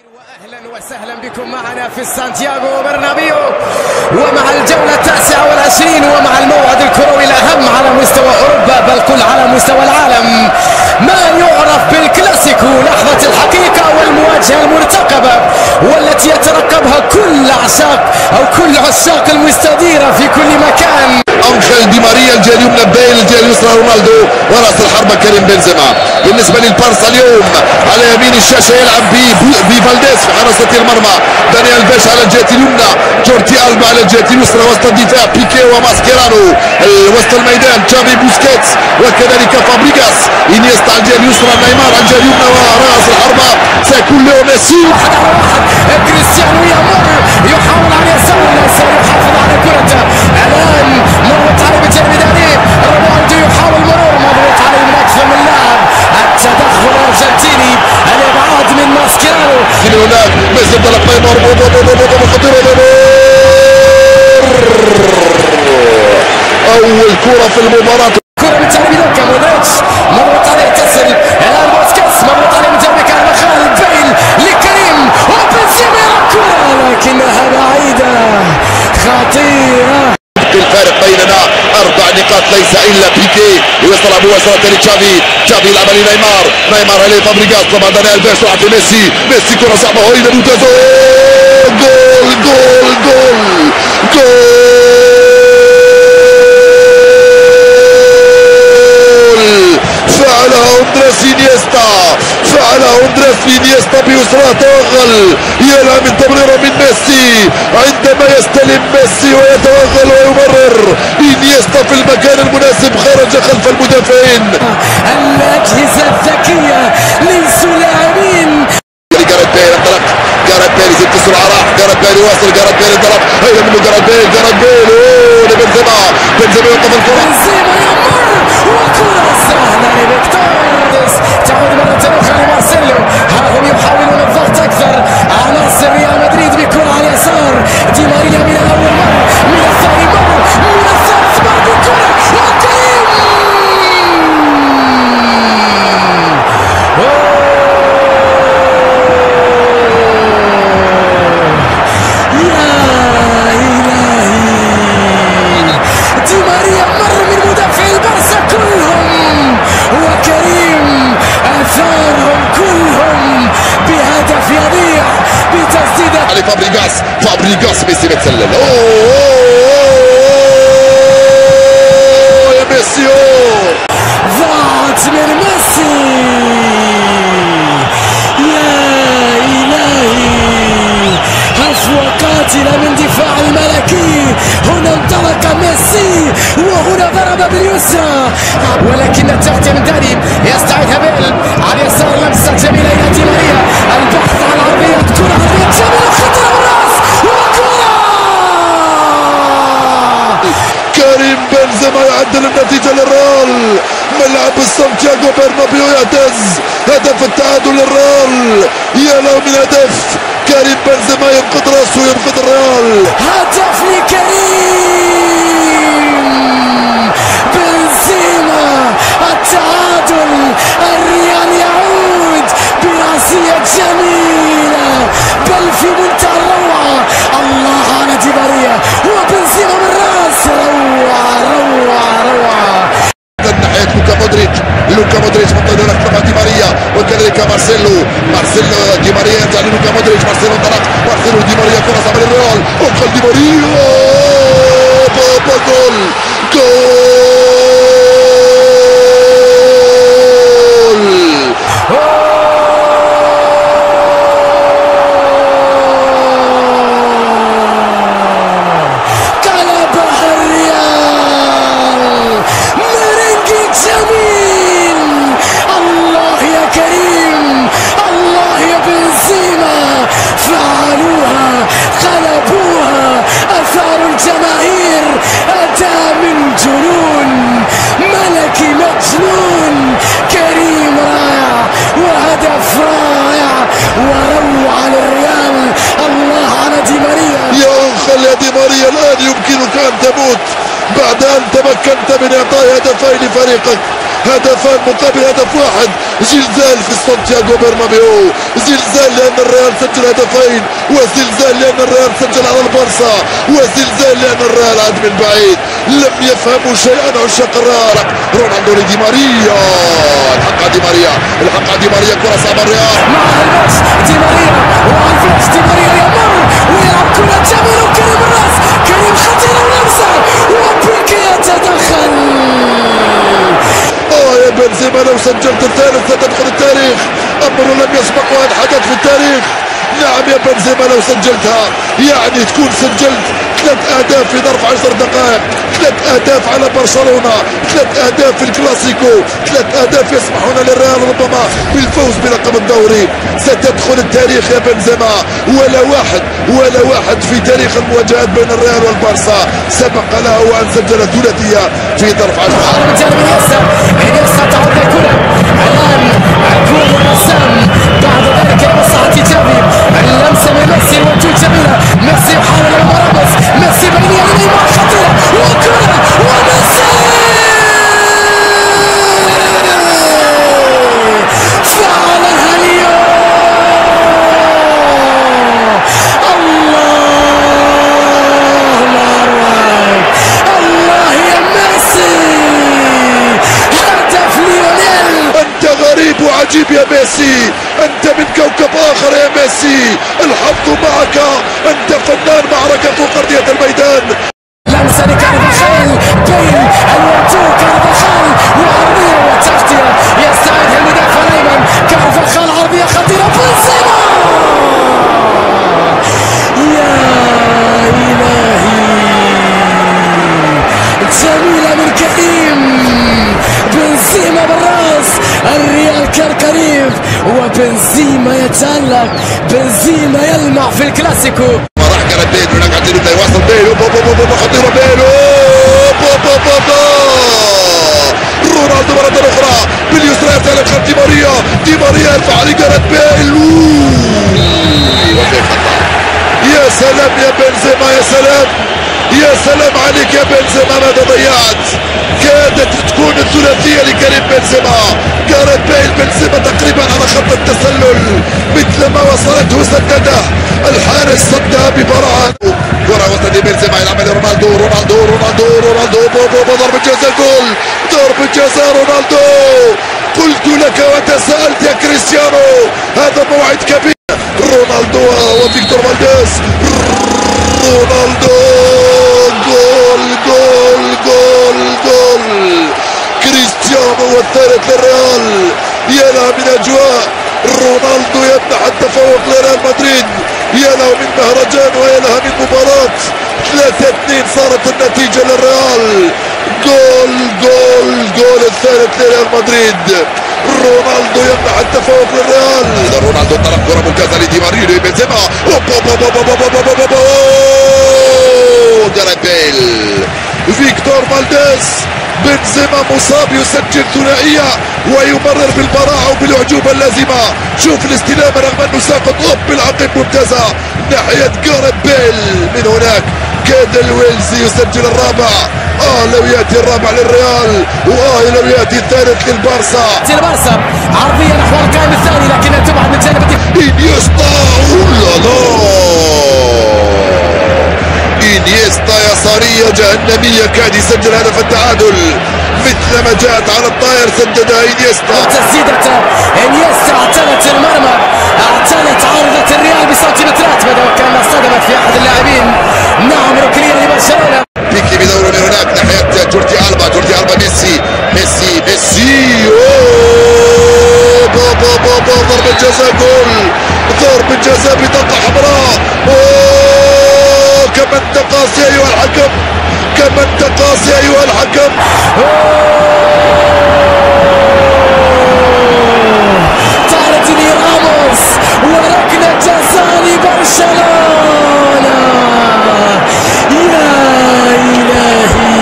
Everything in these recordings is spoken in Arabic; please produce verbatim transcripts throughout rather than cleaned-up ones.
واهلا وسهلا بكم معنا في سانتياغو برنابيو ومع الجولة التاسعة والعشرين ومع الموعد الكروي الأهم على مستوى أوروبا بل كل على مستوى العالم، ما يعرف بالكلاسيكو، لحظة الحقيقة والمواجهة المرتقبة والتي يترقبها كل عشاق أو كل عشاق المستديرة في كل مكان. أنخيل دي ماريا الجهة اليمنى بيل، الجهة اليسرى رونالدو، ورأس الحربة كريم بنزيما. بالنسبة للبارسا اليوم على يمين الشاشة يلعب بفالديز في حراسة المرمى، دانيال فيش على الجهة اليمنى، جورتي ألبا على الجهة اليسرى، وسط الدفاع بيكي وماسكيرانو، وسط الميدان تشافي بوسكيتس وكذلك فابريغاس، إنيستا على الجهة اليسرى، نيمار على الجهة اليمنى، ورأس الحربة سيكون ليو ميسي. واحد على واحد كريستيانو يمر يحاول على يسار اليسار يحافظ على كرته، الآن مرت عليه بجانب داني، رونالدو يحاول مرور مضغوط عليه من أكثر من لاعب، التدخل الأرجنتيني، الإبعاد من ماسكيرانو من هناك ميسي انطلق نيمار خطيرة، أول كرة في المباراة، كرة من جانب لوكا مودريتش مرت عليه تصل، الآن بوسكيتس مرت عليه من جانب كارفاخال، بيل لكريم وبنزيما الكرة لكنها بعيدة خطيرة. الفارق بيننا أربع نقاط ليس إلا بيكي، ويصل مباشرة لتشافي، تشافي يلعب لنيمار، نيمار عليه فابريغاس، طبعا دانيال فيش راح في ميسي، ميسي كرة صعبة وهي ممتازة، جول جول جول جول فعلها أندريس إنيستا، فعلها أندريس إنيستا بيسرى توغل، يلعب من تمريرة من ميسي، عندما يستلم ميسي ويتوغل ويمرر إنيستا في المكان المناسب خرج خلف المدافعين. الأجهزة الذكية ليسوا لاعبين. جاريث بيل انطلق، جاريث بيل يزيد بسرعة، راح جاريث بيل يواصل، جاريث بيل انطلق، هيا منه جاريث بيل، جاريث بيل اوه لبنزيما، بنزيما يوقف الكرة، بنزيما يمر وكرة سهلة لفيكتور، تعود مرة أخرى لمارسيلو، ها هم يحاولون الضغط أكثر، عناصر ريال مدريد بكرة على اليسار، دي ماريا من الأول مرة، من الثاني مرة، من الثالث مرة بكرة وكريم فابريغاس، فابريغاس ميسي بتسلل، اوه يا ميسي، ضاعت من ميسي، يا إلهي، هفوة قاتلة من دفاع الملكي، هنا انطلق ميسي وهنا ضرب باليسرى ولكن التغطية من داني، يستعيدها بيل على اليسار، لمسة جميلة إلى دي ماريا، البحث عن عرضية، كرة عرضية جميلة خطيرة بالراس وكرة كريم بنزيما يعدل النتيجة للريال، ملعب سانتياغو برنابيو يهتز، هدف التعادل للريال، يا له من هدف، كريم بنزيما ينقذ راسه وينقذ الريال، هدف لكريم بنزيما، التعادل، الريال يعود براسية جميلة بل في منتهى الروعة، الله على دي ماريا وبنزيما بالراس، روعة روعة روعة. ناحية لوكا مودريتش، لوكا مودريتش منطلق اكتر دي ماريا وكذلك مارسيلو، مارسيلو دي ماريا يرجع للوكا مودريتش، مارسيلو انطلق، مارسيلو دي ماريا كرة صعبة للريال، انقل دي ماريا بابا جول جول دي ماريا، الآن يمكنك أن تموت بعد أن تمكنت من إعطاء هدفين لفريقك هدفان مقابل هدف واحد. زلزال في سانتياغو برنابيو، زلزال لأن الريال سجل هدفين، وزلزال لأن الريال سجل على البارسا، وزلزال لأن الريال عاد من بعيد. لم يفهموا شيئا عشاق الريال. رونالدو لدي ماريا، الحق دي ماريا، الحق دي ماريا، كرة صعبة الريال مع الفيش دي ماريا، والفيش دي ماريا يمر ويلعب كرة جميلة وكريم الراس، كريم خطيرة ولمسة وبيكي يتدخل. اه يا بنزيما لو سجلت الثالث ستدخل التاريخ، امر لم يسبق وان حدث في التاريخ. نعم يا بنزيما لو سجلتها يعني تكون سجلت ثلاث اهداف في ظرف عشر دقائق، ثلاث اهداف على برشلونه، ثلاث اهداف في الكلاسيكو، ثلاث اهداف يسمحون للريال ربما بالفوز بلقب الدوري. ستدخل التاريخ يا بنزيما، ولا واحد ولا واحد في تاريخ المواجهات بين الريال والبارسا سبق له وان سجل ثلاثيه في ظرف عشر دقائق. من جانب انيستا، انيستا تعود الكرة الان الكرة للرسام، بعد ذلك يبص تشافي، اللمسة من ميسي الوجود جميلة، ميسي يحاول المرمس، ميسي بين يديه مع خطيرة وكرة وميسي فعلها اليوم. الله مبارك، الله يا ميسي، هدف ليونيل. انت غريب وعجيب يا ميسي، انت من كوكب اخر يا ميسي، الحظ معك، انت فنان معركة فوق ارضية الميدان. لمسة لكارفاخال بين الوتو، كارفاخال وعرضية وتغطية، يستعيدها المدافع الايمن، كارفاخال عرضية خطيرة، بنزيما يا الهي، جميلة من كريم، بنزيما بالراس، الريال كركريف، وبنزيما يتألق، بنزيما يلمع في الكلاسيكو. راح كانت بيل، هناك عندنا بدا يواصل بيل، خطيرة بيل، رونالدو مرة أخرى باليسرى يرتلك خلف دي ماريا، دي ماريا يرفع على جاريث بيل، وفي خطأ. يا سلام يا بنزيما، يا سلام يا سلام عليك يا بنزيما، ماذا ضيعت؟ كادت تكون الثلاثية لكريم بنزيما، جاريث بيل، بنزيما تقريبا على خط التسلل، مثل ما وصلته سدده، الحارس صدها ببراعة. كرة وسط بنزيما يلعب لرونالدو، رونالدو رونالدو رونالدو ضربة جزاء، جول، ضربة جزاء رونالدو. قلت لك وتساءلت يا كريستيانو، هذا موعد كبير. رونالدو وفيكتور فالديز، رونالدو، جول جول جول جول، كريستيانو والثالث للريال. يا له من اجواء، رونالدو يمنح التفوق لريال مدريد، يا له من مهرجان ويا لها من مباراة. ثلاثة اثنين صارت النتيجة للريال، جول جول جول الثالث لريال مدريد. رونالدو يمنح التفوق للريال. رونالدو طلب كرة ممتازة لدي ماريا بنزيما، جاريث بيل، فيكتور فالديز، بنزيما مصاب يسجل ثنائية ويمرر بالبراعة وبالأعجوبة اللازمة. شوف الاستلام رغم انه ساقط، اوب بالعقب ممتازة ناحية جاريث بيل. من هناك كاد الويلزي يسجل الرابع. اه لو ياتي الرابع للريال، واه لو ياتي الثالث للبارسا. البارسا عرضية نحو القائم الثاني لكنها تبعد من جانب انيستا، اولا لا، انيستا يسارية جهنمية، كاد يسجل هدف التعادل مثلما جاءت على الطائر سددها انيستا. تسديدة انيستا اعتلت المرمى، اعتلت عارضة الريال بسنتيمترات، بدا وكانها اصطدمت في احد اللاعبين. نعم ركنية لبرشلونة. بيكي بدوره من هناك ناحية جوردي ألبا، جوردي ألبا ميسي ميسي ميسي، اوه بابا بابا، ضربة جزاء، جول، ضربة جزاء بطاقة حمراء. اوه كما انت قاسي ايها الحكم، كما انت قاسي ايها الحكم. طاردني راموس وركلة جزاء لبرشلونة. يا إلهي،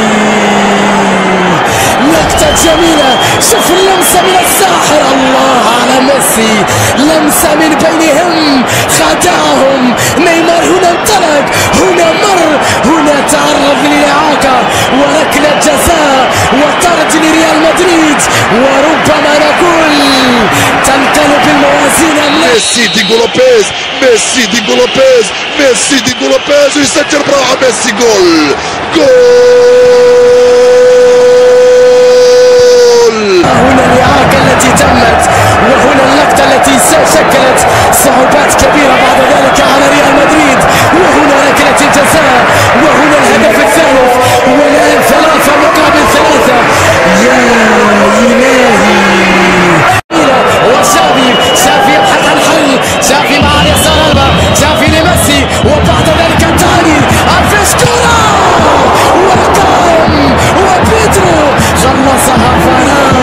لقطة جميلة، شوف اللمسة من الساحر، الله على ميسي، لمسة من بينهم خدعهم. نيمار هنا انطلق، هنا مر، هنا تعرض للإعاقة وركلة جزاء وطرد لريال مدريد. النتائج وربما نقول تنقلب الموازين. ميسي ديغو لوبيز، ميسي ديغو لوبيز، ميسي ديغو لوبيز ويسجل بروحه ميسي. جول جول. هنا الإعاقة التي تمت وهنا اللقطة التي شكلت صعوبات كبيرة بعد ذلك على ريال مدريد، وهنا ركلة الجزاء وهنا الهدف الثالث والآن ثلاثة مقابل ثلاثة. يا إلهي. وشافي شافي يبحث عن حل، شافي مع اليسار ألبا، شافي لميسي وبعد ذلك الثاني الفيش كرة والقائم وبيدرو خلصها فران.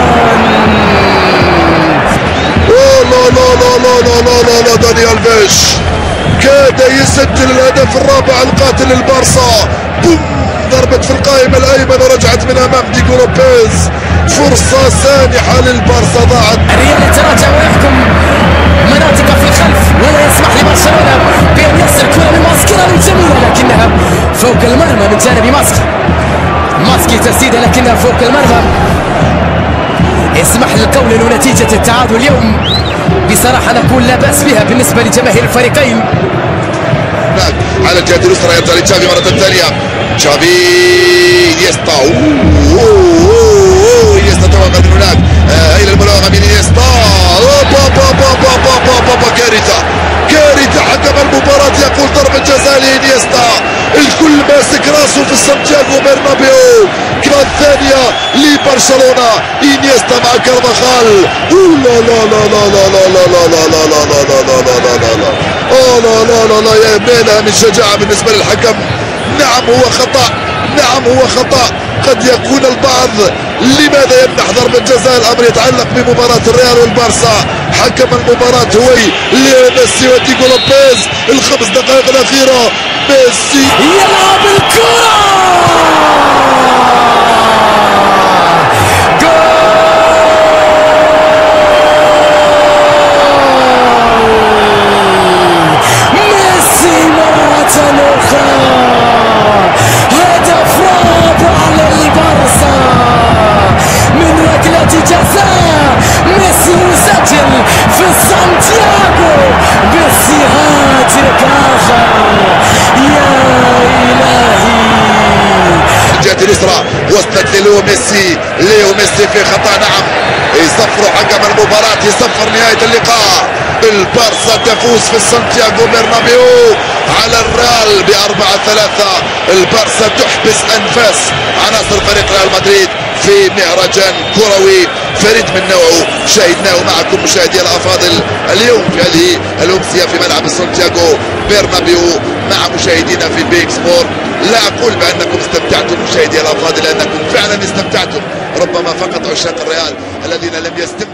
لا لا لا لا لا لا لا لا دانيال فيش كاد يسجل الهدف الرابع القاتل للبارسا. بوم، ضربت في القائمة الأيمن ورجعت من أمام ديغو لوبيز. فرصة سانحة للبارسا ضاعت. الريال يتراجع ويحكم مناطق في الخلف ولا يسمح لبرشلونة بأن يصل كرة من ماسكيرا الجميلة لكنها فوق المرمى من جانب ماسكي. ماسكي تسديدة لكنها فوق المرمى. اسمح للقول انه نتيجة التعادل اليوم بصراحة نقول لا بأس بها بالنسبة لجماهير الفريقين. على الجهة اليسرى يرجع لتشافي مرة ثانية. تشافي انيستا، انيستا توقف من هناك الى المراوغة من انيستا. بابا بابا بابا بابا كارثة كارثة. حكم المباراة يقول ضربة جزاء لانيستا. الكل ماسك راسه في سانتياغو برنابيو. كرة ثانية لبرشلونة. انيستا مع كارفاخال. لا لا لا لا لا لا لا لا لا لا لا لا لا لا لا لا لا لا اوه لا لا لا لا يا مينا من شجاعة بالنسبة للحكم. نعم هو خطأ، نعم هو خطأ. قد يكون البعض لماذا يمنح ضربة جزاء؟ الأمر يتعلق بمباراة الريال والبارسا. حكم المباراة هو ميسي وديغو لوبيز. الخمس دقائق الأخيرة ميسي يلعب الكرة. في سانتياغو بسهات كاخر. يا إلهي. الجهة اليسرى وصلت لليو ميسي. ليو ميسي في خطأ. نعم يصفر حكم المباراة، يصفر نهاية اللقاء. البارسا تفوز في سانتياغو برنابيو على الريال بأربعة ثلاثة. البارسا تحبس أنفاس عناصر فريق ريال مدريد في مهرجان كروي فريد من نوعه شاهدناه معكم مشاهدي الافاضل اليوم في هذه الامسيه في ملعب سانتياغو برنابيو مع مشاهدينا في بيك سبورت. لا اقول بانكم استمتعتم مشاهدي الافاضل، لانكم فعلا استمتعتم، ربما فقط عشاق الريال الذين لم يستمتعوا